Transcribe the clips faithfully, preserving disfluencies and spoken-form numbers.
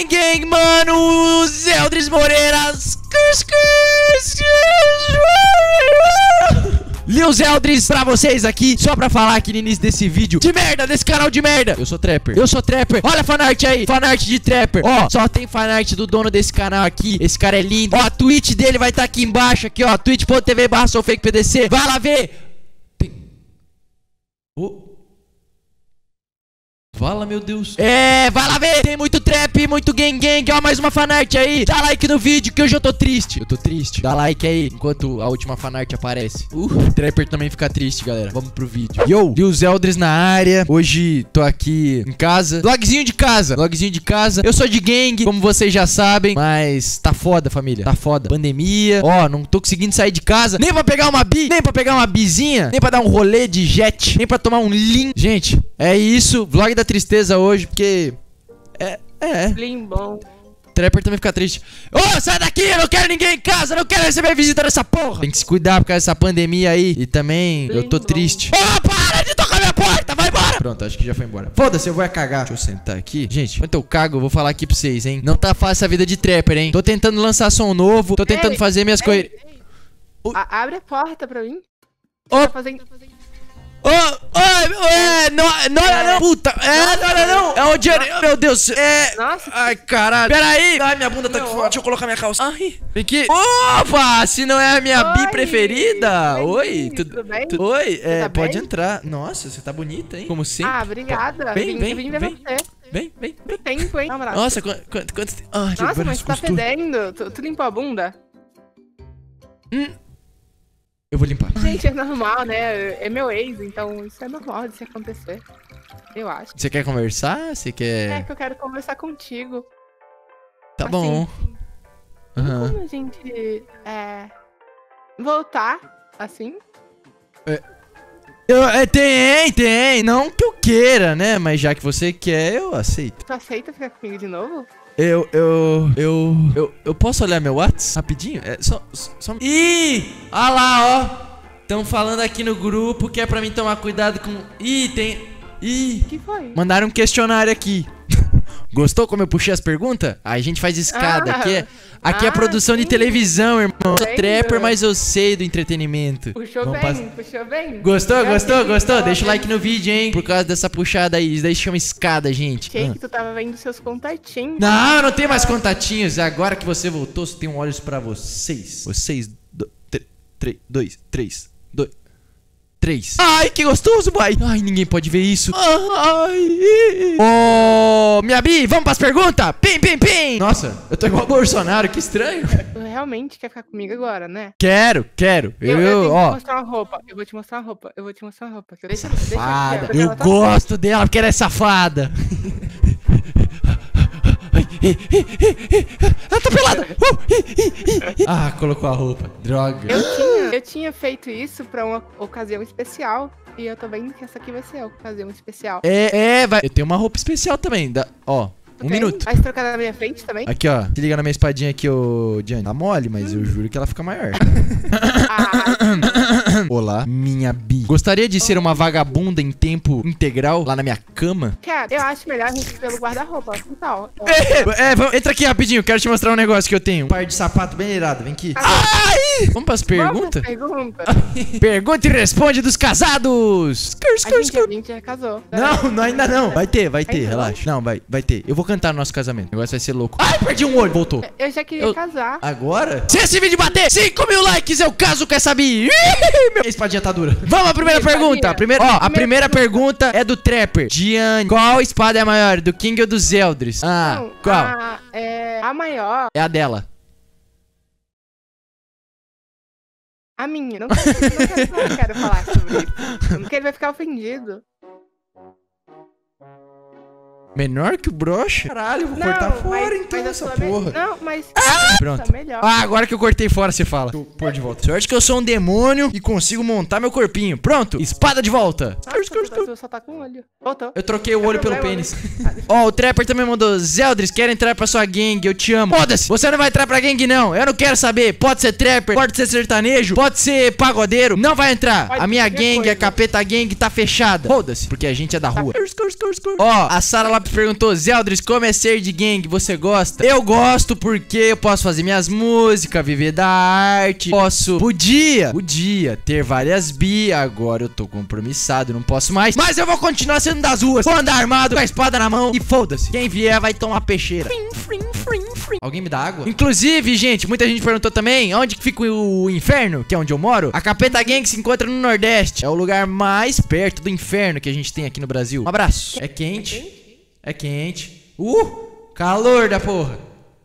Gang, gang, mano. Zeldris Moreira. Lil Zeldris pra vocês aqui, só pra falar aqui no início desse vídeo de merda, desse canal de merda. Eu sou trapper, eu sou trapper. Olha a fanart aí, fanart de trapper. Ó, só tem fanart do dono desse canal aqui. Esse cara é lindo. Ó, a Twitch dele vai estar tá aqui embaixo, aqui ó, twitch ponto tv barra soufakepdc. Vai lá ver. Tem... Oh. Fala, meu Deus. É, vai lá ver. Tem muito trap, muito gang gang. Ó, mais uma fanart aí. Dá like no vídeo que hoje eu tô triste. Eu tô triste. Dá like aí enquanto a última fanart aparece. Uh, o trapper também fica triste, galera. Vamos pro vídeo. Yo, Lil Zeldris na área. Hoje tô aqui em casa. Vlogzinho de casa. Vlogzinho de casa. Eu sou de gang, como vocês já sabem. Mas tá foda, família. Tá foda. Pandemia. Ó, não tô conseguindo sair de casa. Nem pra pegar uma bi. Nem pra pegar uma bizinha. Nem pra dar um rolê de jet. Nem pra tomar um lean. Gente, é isso. Vlog da tristeza hoje, porque é, é Limbão. Trapper também fica triste. Ô, oh, sai daqui, eu não quero ninguém em casa, eu não quero receber visita nessa porra. Tem que se cuidar por causa dessa pandemia aí. E também, Limbão. Eu tô triste. Ô, oh, para de tocar minha porta, vai embora. Pronto, acho que já foi embora. Foda-se, eu vou cagar. Deixa eu sentar aqui. Gente, enquanto eu cago, eu vou falar aqui pra vocês, hein. Não tá fácil a vida de trapper, hein. Tô tentando lançar som novo, tô tentando ei, fazer minhas coisas. Uh. Abre a porta pra mim. Ô, oh. tá fazendo... Ô, oh, oh, é, não, não, é, não, puta, é, não, não, não, é o dinheiro, meu Deus, é, nossa, ai, caralho, pera aí, ai, minha bunda tá aqui fora, deixa eu colocar minha calça, ai, vem aqui, opa, se não é a minha Oi, bi preferida, oi, tudo, tudo bem? Tu, oi, é, tá pode bem? Entrar, nossa, você tá bonita, hein, como sempre. Ah, obrigada, vem, vem, vem, vem, vem, vem, vem, vem, tempo, hein, nossa, quanto, quanto, quanto, ah, nossa, mas tá fedendo, tu, tu limpou a bunda? Hum. Eu vou limpar. Gente, é normal, né? É meu ex, então isso é normal de se acontecer. Eu acho. Você quer conversar? Você quer... É que eu quero conversar contigo. Tá assim, bom. Uhum. Como a gente... É... Voltar, assim? É... Eu, é, tem, tem. Não que eu queira, né? Mas já que você quer, eu aceito. Tu aceita ficar comigo de novo? Eu, eu, eu, eu, eu posso olhar meu WhatsApp rapidinho? É, só, só... Ih, olha lá, ó. Estão falando aqui no grupo que é pra mim tomar cuidado com... Ih, tem... Ih, que foi? Mandaram um questionário aqui. Gostou como eu puxei as perguntas? Aí a gente faz escada. Ah, aqui é, aqui ah, é produção sim. de televisão, irmão. Eu sou trapper, mas eu sei do entretenimento. Puxou Vamos bem, pass... puxou bem. Gostou, eu gostou, gostou? Então, deixa o like no vídeo, hein? Por causa dessa puxada aí. Isso daí chama escada, gente. Achei ah. que tu tava vendo seus contatinhos. Não, não tem mais contatinhos. Agora que você voltou, só tenho olhos pra vocês. Vocês... Do, três, dois, três, dois... Três. Ai, que gostoso, boy. Ai, ninguém pode ver isso. Ai. Ô, oh, minha bi, vamos pras perguntas? Pim, pim, pim. Nossa, eu tô igual o Bolsonaro, que estranho. Tu realmente quer ficar comigo agora, né? Quero, quero. Eu, eu, eu tenho ó. te mostrar uma roupa. Eu vou te mostrar uma roupa. Eu vou te mostrar uma roupa. Deixa, safada. deixa eu eu gosto dela porque ela é safada. Ela tá pelada. Ah, colocou a roupa. Droga. Eu tinha, eu tinha feito isso pra uma ocasião especial. E eu tô vendo que essa aqui vai ser a ocasião especial. É, é, vai. Eu tenho uma roupa especial também. Da, ó, um tem? minuto. Vai se trocar na minha frente também? Aqui, ó. Se liga na minha espadinha aqui, ô Diane. Tá mole, mas hum. eu juro que ela fica maior. Ah. Olá, minha bi. Gostaria de ser uma vagabunda em tempo integral lá na minha cama? Cara, eu acho melhor a gente ir pelo guarda-roupa. Então, é, é, vamos, entra aqui rapidinho. Quero te mostrar um negócio que eu tenho. Um par de sapato bem irado. Vem aqui. Ai! Vamos pras perguntas? Pergunta. Pergunta e responde dos casados. A gente, a gente já casou. Não, não, ainda não. Vai ter, vai ter, relaxa. Não, vai, vai ter. Eu vou cantar no nosso casamento. O negócio vai ser louco. Ai, perdi um olho. Voltou. Eu já queria eu... casar. Agora? Se esse vídeo bater cinco mil likes, eu caso com essa bi. Minha espadinha tá dura. Vamos à primeira pergunta. A primeira, ó, a primeira pergunta é do Trapper. Diane, qual espada é a maior? Do King ou do Zeldris? Ah, não, qual? A, é, a maior. É a dela. A minha. Não quero, não quero, não quero falar sobre isso. Porque ele vai ficar ofendido. Menor que o broche? Caralho, eu vou não, cortar fora mas, então mas essa porra. Me... Não, mas... Ah, pronto. Tá melhor. Ah, agora que eu cortei fora, você fala. Deixa eu pôr de volta. Sorte que eu sou um demônio e consigo montar meu corpinho. Pronto, espada de volta. Ah, só tá com o olho. Voltou. Eu troquei o olho pelo pênis. Ó, oh, o Trapper também mandou. Zeldris, quero entrar pra sua gangue, eu te amo. Foda-se, você não vai entrar pra gangue não. Eu não quero saber. Pode ser Trapper, pode ser sertanejo, pode ser pagodeiro. Não vai entrar. Pode a minha gangue, coisa. A capeta gangue tá fechada. Foda-se, porque a gente é da rua. Ó, oh, a Sara lá Lopes perguntou: Zeldris, como é ser de gangue? Você gosta? Eu gosto porque eu posso fazer minhas músicas, viver da arte. Posso, podia, podia ter várias bi. Agora eu tô compromissado, não posso mais. Mas eu vou continuar sendo das ruas. Vou andar armado, com a espada na mão e foda-se. Quem vier vai tomar peixeira. Alguém me dá água? Inclusive, gente, muita gente perguntou também onde que fica o inferno, que é onde eu moro. A Capeta Gang se encontra no Nordeste. É o lugar mais perto do inferno que a gente tem aqui no Brasil. Um abraço. É quente. É quente. Uh, calor da porra.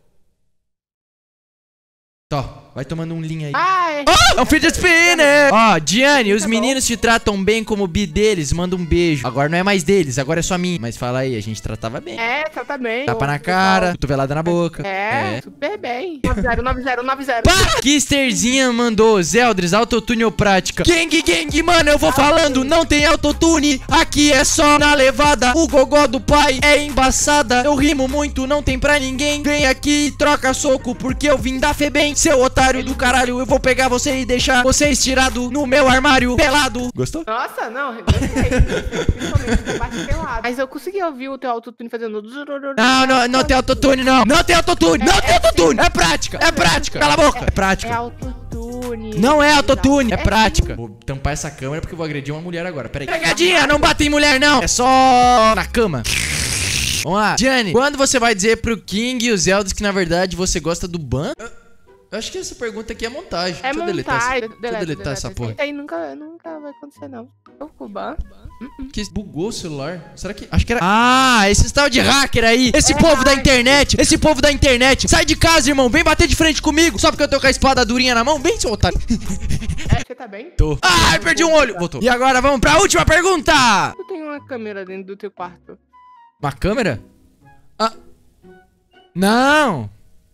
Tó. Vai tomando um linha aí. Ai. Oh, é um fidget spinner. Ó, oh, Diane, os meninos te tratam bem como bi deles. Manda um beijo. Agora não é mais deles, agora é só mim. Mas fala aí, a gente tratava bem. É, trata bem. Tapa na cara, cotovelada na boca. É, é. super bem. nove zero, nove zero, nove zero. Pá! Kisterzinha mandou: Zeldris, autotune ou prática? Gang, gang, mano, eu vou falando. Não tem autotune, aqui é só na levada. O gogó do pai é embaçada. Eu rimo muito, não tem pra ninguém. Vem aqui e troca soco, porque eu vim da Febem. Seu otário do caralho, eu vou pegar você e deixar você estirado no meu armário pelado. Gostou? Nossa, não, gostei. Principalmente essa parte pelada. Mas eu consegui ouvir o teu autotune fazendo... Não, não, não tem autotune, não. Não tem autotune, não tem autotune. É prática, é prática. Cala a boca. É prática. É autotune. Não é autotune, é prática. Vou tampar essa câmera porque eu vou agredir uma mulher agora. Peraí. Pegadinha, não bate em mulher, não. É só na cama. Vamos lá. Diane, quando você vai dizer pro King e os Zeldris que na verdade você gosta do Ban? Eu acho que essa pergunta aqui é montagem. É Deixa eu deletar, montagem. essa, deixa eu deletar essa porra. Isso aí nunca, nunca vai acontecer, não. O Cuban. Que bugou o celular. Será que... Acho que era... Ah, esse tal de hacker aí. Esse É povo da hacker. internet. Esse povo da internet. Sai de casa, irmão. Vem bater de frente comigo. Só porque eu tô com a espada durinha na mão. Vem, seu otário. É, você tá bem? Tô. Ai, perdi um olho. Voltou. E agora vamos pra última pergunta. Tu tem uma câmera dentro do teu quarto. Uma câmera? Ah. Não.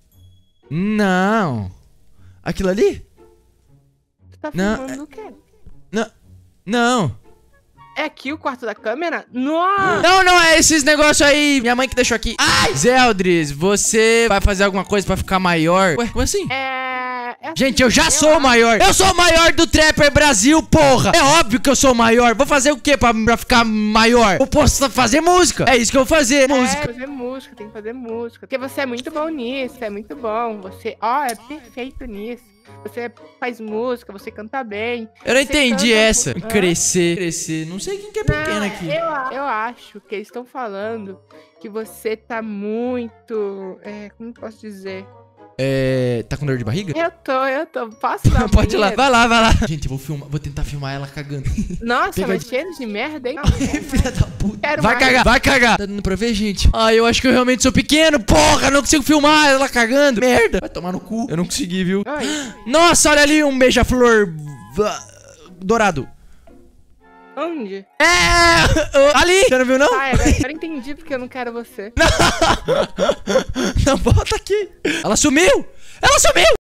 Não. Aquilo ali? Tu tá Não, filmando o quê? Não. Não. É aqui o quarto da câmera? Nossa! Não, não, é esses negócios aí. Minha mãe que deixou aqui. Ai! Zeldris, você vai fazer alguma coisa pra ficar maior? Ué, como assim? É... é Gente, eu já eu sou o acho- maior. Eu sou o maior do Trapper Brasil, porra. É óbvio que eu sou o maior. Vou fazer o quê pra, pra ficar maior? Eu posso fazer música. É isso que eu vou fazer, música. É, fazer música, tem que fazer música. Porque você é muito bom nisso, é muito bom. Você, ó, é perfeito nisso. Você faz música, você canta bem. Eu não Você entendi canta essa. muito- Hã? Crescer, crescer. Não sei quem que é pequeno Não, aqui. Eu, eu acho que eles estão falando que você tá muito. É, como eu posso dizer? É... Tá com dor de barriga? Eu tô, eu tô. Posso dar Pode ir lá. banheiro? Vai lá, vai lá. Gente, eu vou filmar. Vou tentar filmar ela cagando. Nossa, Pega mas de- cheiro de merda, hein? Filha da puta. Quero Vai mais. cagar, vai cagar. Tá dando pra ver, gente? Ah, eu acho que eu realmente sou pequeno. Porra, não consigo filmar ela cagando. Merda. Vai tomar no cu. Eu não consegui, viu? Oi, Nossa, olha ali um beija-flor va- dourado. onde? É! Ali! Você não viu, não? Ah, agora agora eu entendi porque eu não quero você. Não, volta aqui. Ela sumiu! Ela sumiu!